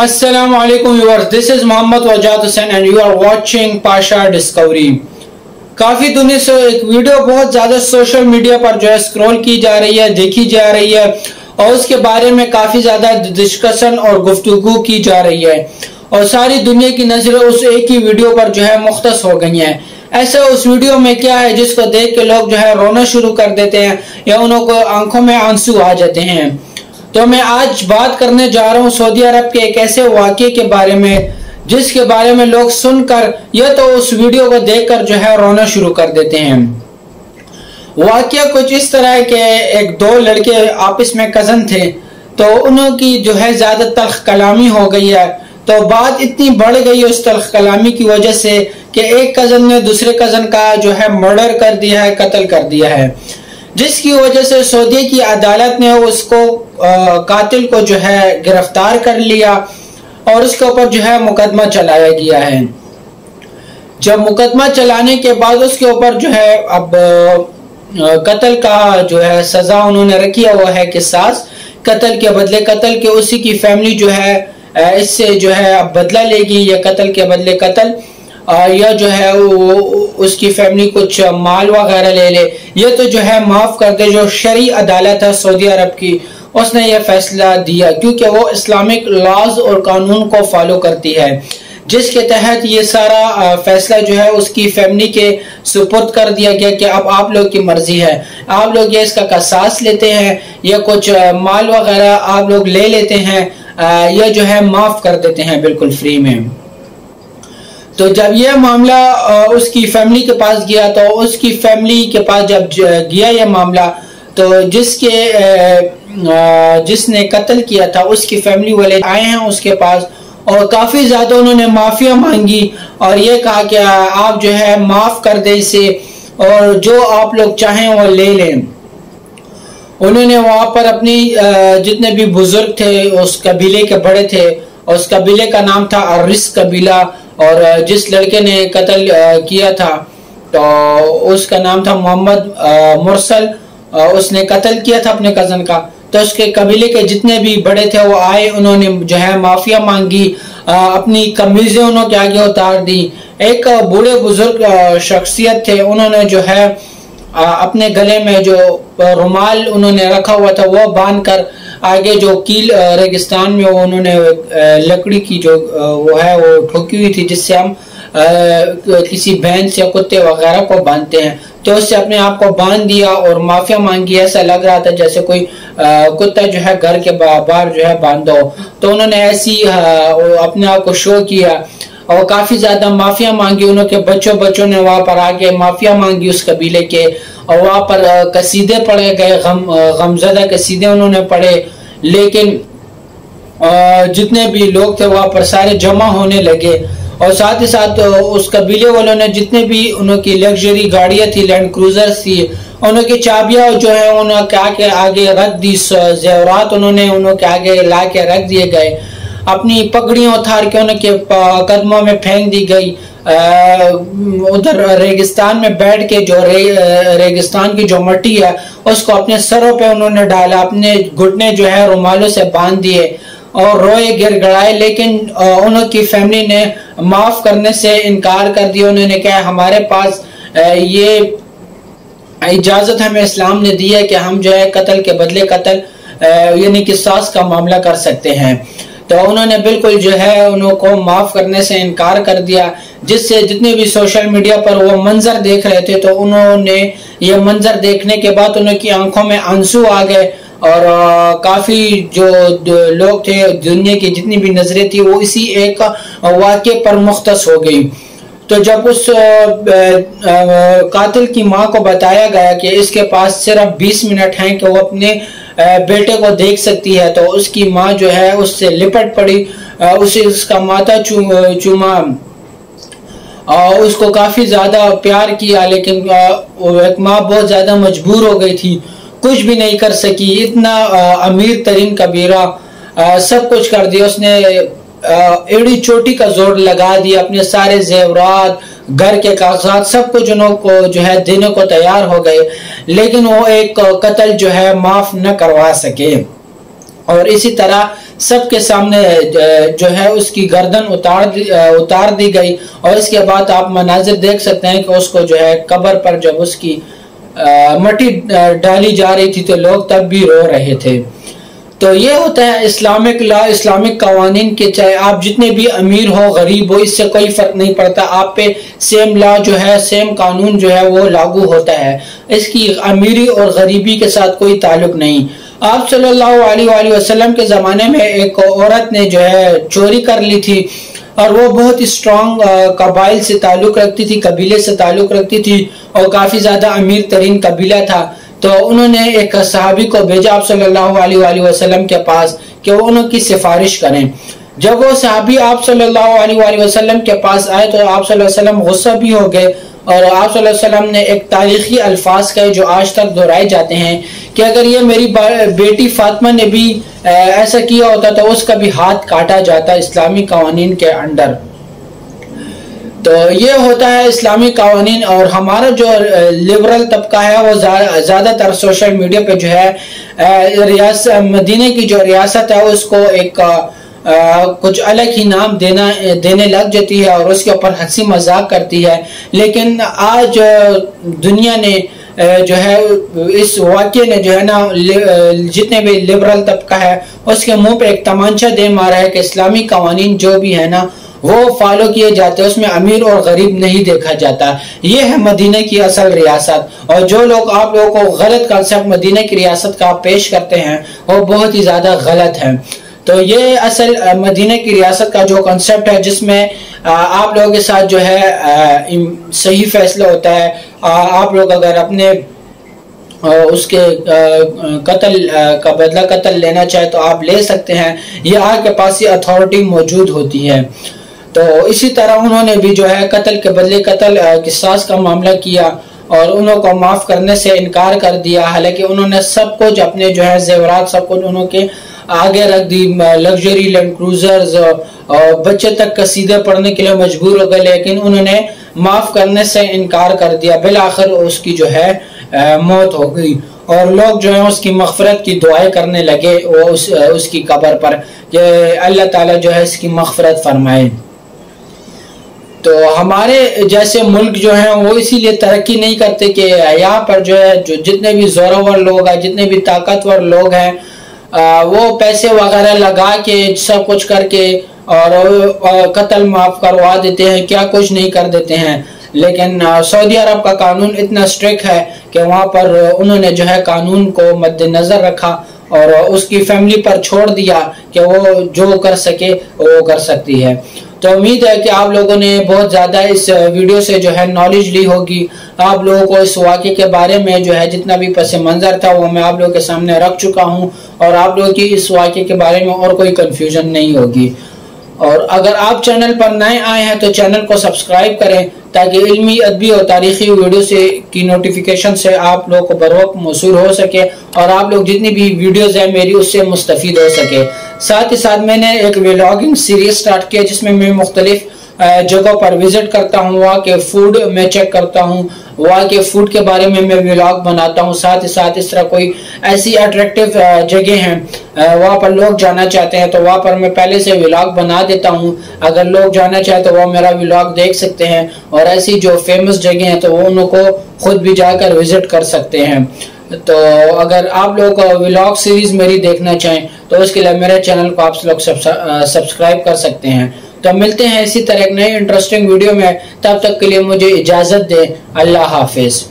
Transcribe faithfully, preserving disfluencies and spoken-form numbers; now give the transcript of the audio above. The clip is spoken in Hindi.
Assalamu alaikum viewers, this is Mohammad Wajad Hussain and you are watching Pasha Discovery। काफ़ी दिनों से एक वीडियो बहुत ज़्यादा सोशल मीडिया पर जो है स्क्रॉल की जा रही है, देखी जा रही है और उसके बारे में काफ़ी ज़्यादा डिस्कशन और गुफ्तगू की जा रही है और सारी दुनिया की नज़रें उस एक ही वीडियो पर जो है मुख्तस हो गई हैं। ऐसे उस वीडियो में क्या है जिसको देख के लोग जो है रोना शुरू कर देते हैं या उनको आंखों में आंसू आ जाते हैं। तो मैं आज बात करने जा रहा हूँ सऊदी अरब के एक ऐसे वाक़े के बारे में जिसके बारे में लोग सुनकर या तो उस वीडियो को देखकर जो है रोना शुरू कर देते हैं। वाक़या कुछ इस तरह है कि एक दो लड़के आपस में कज़न थे, तो उनकी जो है ज़्यादा तल्ख कलामी हो गई है। तो बात इतनी बढ़ गई उस तल्ख कलामी की वजह से कि एक कज़न ने दूसरे कज़न का जो है मर्डर कर दिया है, कत्ल कर दिया है, जिसकी वजह से सऊदी की अदालत ने उसको आ, कातिल को जो है गिरफ्तार कर लिया और उसके ऊपर जो है मुकदमा चलाया गया है। जब मुकदमा चलाने के बाद उसके ऊपर जो है अब कत्ल का जो है सजा उन्होंने रखी हुआ है, किसास, कत्ल के बदले कत्ल के, उसी की फैमिली जो है इससे जो है अब बदला लेगी या कत्ल के बदले कत्ल या जो है वो उसकी फैमिली कुछ माल वगैरह ले ले, ये तो जो है माफ कर दे। जो शरी अदालत है सऊदी अरब की, उसने ये फैसला दिया क्योंकि वो इस्लामिक लॉज और कानून को फॉलो करती है, जिसके तहत ये सारा फैसला जो है उसकी फैमिली के सुपुर्द कर दिया गया कि अब आप लोग की मर्जी है, आप लोग ये इसका कसास लेते हैं या कुछ माल वगैरह आप लोग ले लेते हैं या जो है माफ कर देते हैं बिल्कुल फ्री में। तो जब यह मामला उसकी फैमिली के पास गया तो उसकी फैमिली के पास जब गया यह मामला, तो जिसके जिसने कत्ल किया था उसकी फैमिली वाले आए हैं उसके पास और काफ़ी ज़्यादा उन्होंने माफ़िया मांगी और ये कहा कि आप जो है माफ़ कर दें इसे और जो आप लोग चाहें वो ले लें। उन्होंने वहाँ पर अपनी जितने भी बुजुर्ग थे उस कबीले के बड़े थे, उस कबीले का नाम था अरिस कबीला, और जिस लड़के ने कत्ल किया था तो उसका नाम था मोहम्मद मुरसल, उसने कत्ल किया था अपने कज़न का। तो उसके कबीले के जितने भी बड़े थे वो आए, उन्होंने जो है माफिया मांगी, अपनी कमीज़ें उन्होंने आगे उतार दी। एक बूढ़े बुजुर्ग शख्सियत थे, उन्होंने जो है अपने गले में जो रुमाल उन्होंने रखा हुआ था वो बांध कर आगे जो कील रेगिस्तान में वो उन्होंने लकड़ी की जो वो है वो ठोकी हुई थी, जिससे हम किसी भैंस या कुत्ते वगैरह को बांधते हैं, तो उससे अपने आप को बांध दिया और माफिया मांगी। ऐसा लग रहा था जैसे कोई आ, कुत्ता जो है घर के बाहर जो है बांधा हो। तो उन्होंने ऐसी आ, अपने आप को शो किया और काफी ज्यादा माफिया मांगी। उनके बच्चों बच्चों ने वहां पर आके माफिया मांगी उस कबीले के, और वहां पर कसीदे पढ़े गए, गम गमजदा कसीदे उन्होंने पढ़े। लेकिन जितने भी लोग थे वहां पर सारे जमा होने लगे और साथ ही साथ उस कबीले वालों ने जितने भी उनकी लग्जरी गाड़ियां थी, लैंड क्रूजर्स थी, उनकी चाबियां जो है उनके आगे आगे रख दी, जेवरात उन्होंने उनके आगे ला के रख दिए गए, अपनी पगड़ियां उतार के उनके कदमों में फेंक दी गई। उधर रेगिस्तान में बैठ के जो रे, रेगिस्तान की जो मिट्टी है उसको अपने सरों पे उन्होंने डाला, अपने घुटने जो है रुमालों से बांध दिए और रोए गिड़गिड़ाए। लेकिन उनकी फैमिली ने माफ करने से इनकार कर दिया। उन्होंने कहा हमारे पास ये इजाजत हमें इस्लाम ने दी है कि हम जो है कत्ल के बदले कत्ल यानी किसास का मामला कर सकते हैं। तो उन्होंने बिल्कुल जो है उनको माफ करने से इनकार कर दिया, जिससे जितने भी सोशल मीडिया पर वो मंजर देख रहे थे तो उन्होंने ये मंजर देखने के बाद उनकी आंखों में आंसू आ गए और काफ़ी जो लोग थे, दुनिया की जितनी भी नज़रें थी वो इसी एक वाक़े पर मुख्तस हो गई। तो जब उस कातिल की माँ को बताया गया कि इसके पास सिर्फ बीस मिनट हैं कि वो अपने बेटे को देख सकती है, तो उसकी माँ जो है उससे लिपट पड़ी, उसे उसका माथा चूमा और उसको काफ़ी ज़्यादा प्यार किया। लेकिन एक माँ बहुत ज़्यादा मजबूर हो गई थी, कुछ भी नहीं कर सकी। इतना अमीर तरीन कबीरा सब कुछ कर दिया उसने, एड़ी चोटी का जोर लगा दिया, अपने सारे जेवरात, घर के कागजात सब कुछ उनको जो है देने को तैयार हो गए, लेकिन वो एक कत्ल जो है माफ न करवा सके। और इसी तरह सबके सामने जो है उसकी गर्दन उतार दी उतार दी गई। और इसके बाद आप मनाजिर देख सकते हैं कि उसको जो है कब्र पर जब उसकी मट्टी डाली जा रही थी तो लोग तब भी रो रहे थे। तो ये होता है इस्लामिक लॉ, इस्लामिक कवानीन के, चाहे आप जितने भी अमीर हो गरीब हो इससे कोई फर्क नहीं पड़ता, आप पे सेम लॉ जो है, सेम कानून जो है वो लागू होता है। इसकी अमीरी और गरीबी के साथ कोई ताल्लुक नहीं। आप सल्लल्लाहु अलैहि वसल्लम के ज़माने में एक औरत ने जो है चोरी कर ली थी और वो बहुत ही स्ट्रॉन्ग कबाइल से ताल्लुक़ रखती थी, कबीले से ताल्लुक़ रखती थी और काफ़ी ज़्यादा अमीर तरीन कबीला था। तो उन्होंने एक सहाबी को भेजा आप सल्लल्लाहु अलैहि वसल्लम के पास कि वो उनकी सिफारिश करें। जब वो सहाबी आप सल्लल्लाहु अलैहि वसल्लम के पास आए तो आप सल्लल्लाहु अलैहि वसल्लम गुस्सा भी हो गए और आप सल्लल्लाहु अलैहि वसल्लम ने एक तारीखी अल्फाज कहे जो आज तक दोहराए जाते हैं कि अगर ये मेरी बेटी फातिमा ने भी ऐसा किया होता तो उसका भी हाथ काटा जाता इस्लामी कवानीन के अंडर। तो ये होता है इस्लामी कवानीन। और हमारा जो लिबरल तबका है वो ज़्यादातर सोशल मीडिया पे जो है रियासत मदीने की जो रियासत है उसको एक आ, कुछ अलग ही नाम देना देने लग जाती है और उसके ऊपर हंसी मजाक करती है। लेकिन आज दुनिया ने जो है इस वाक़े ने जो है ना जितने भी लिबरल तबका है उसके मुंह पे एक तमांचा दे मारा है कि इस्लामी कवानीन जो भी है ना वो फॉलो किए जाते हैं, उसमें अमीर और गरीब नहीं देखा जाता। ये है मदीने की असल रियासत। और जो लोग आप लोगों को गलत कंसेप्ट मदीने की रियासत का पेश करते हैं वो बहुत ही ज़्यादा गलत है। तो ये असल मदीने की रियासत का जो कंसेप्ट है जिसमें आप लोगों के साथ जो है सही फैसला होता है। आप लोग अगर अपने उसके कत्ल का बदला कत्ल लेना चाहे तो आप ले सकते हैं, ये आपके पास ये अथॉरिटी मौजूद होती है। तो इसी तरह उन्होंने भी जो है कत्ल के बदले कत्ल किसास का मामला किया और उनको माफ़ करने से इनकार कर दिया। हालांकि उन्होंने सब कुछ अपने जो है जेवरात सब कुछ उन्होंने आगे रख दी, लग्जरी लैंड क्रूजर्स और बच्चे तक कसीदे पढ़ने के लिए मजबूर हो गए, लेकिन उन्होंने माफ़ करने से इनकार कर दिया। बिल आखिर उसकी जो है आ, मौत हो गई और लोग जो है उसकी मग़फ़िरत की दुआएं करने लगे वो उस उसकी कब्र पर कि अल्लाह ताला जो है इसकी मग़फ़िरत फरमाए। तो हमारे जैसे मुल्क जो है वो इसीलिए तरक्की नहीं करते कि यहाँ पर जो है जो जितने भी ज़ोरावर लोग हैं, जितने भी ताकतवर लोग हैं, वो पैसे वगैरह लगा के सब कुछ करके और कत्ल माफ़ करवा देते हैं, क्या कुछ नहीं कर देते हैं। लेकिन सऊदी अरब का कानून इतना स्ट्रिक्ट है कि वहाँ पर उन्होंने जो है कानून को मद्देनज़र रखा और उसकी फैमिली पर छोड़ दिया कि वो जो कर सके वो कर सकती है। तो उम्मीद है कि आप लोगों ने बहुत ज़्यादा इस वीडियो से जो है नॉलेज ली होगी। आप लोगों को इस वाक़े के बारे में जो है जितना भी पस मंज़र था वो मैं आप लोगों के सामने रख चुका हूँ और आप लोगों की इस वाक़े के बारे में और कोई कन्फ्यूजन नहीं होगी। और अगर आप चैनल पर नए आए हैं तो चैनल को सब्सक्राइब करें ताकि इल्मी, अदबी और तारीख़ी वीडियो से की नोटिफिकेशन से आप लोगों को बर वक्त मौसूल हो सके और आप लोग जितनी भी वीडियोज़ हैं मेरी उससे मुस्तफ़ीद हो सके। साथ ही साथ मैंने एक व्लॉगिंग सीरीज़ स्टार्ट किया जिसमें मैं मुख्तलिफ जगहों पर विज़िट करता हूँ, वहाँ के फूड मैं चेक करता हूँ, वहाँ के फूड के बारे में मैं व्लॉग बनाता हूँ। साथ ही साथ इस तरह कोई ऐसी अट्रैक्टिव जगह हैं वहाँ पर लोग जाना चाहते हैं तो वहाँ पर मैं पहले से व्लॉग बना देता हूँ। अगर लोग जाना चाहे तो वो मेरा व्लॉग देख सकते हैं और ऐसी जो फेमस जगह हैं तो वो उनको खुद भी जाकर विज़िट कर सकते हैं। तो अगर आप लोग व्लॉग सीरीज़ मेरी देखना चाहें तो उसके लिए मेरे चैनल को आप लोग सब्सक्राइब कर सकते हैं। तो मिलते हैं इसी तरह एक नई इंटरेस्टिंग वीडियो में, तब तक के लिए मुझे इजाज़त दें। अल्लाह हाफिज़।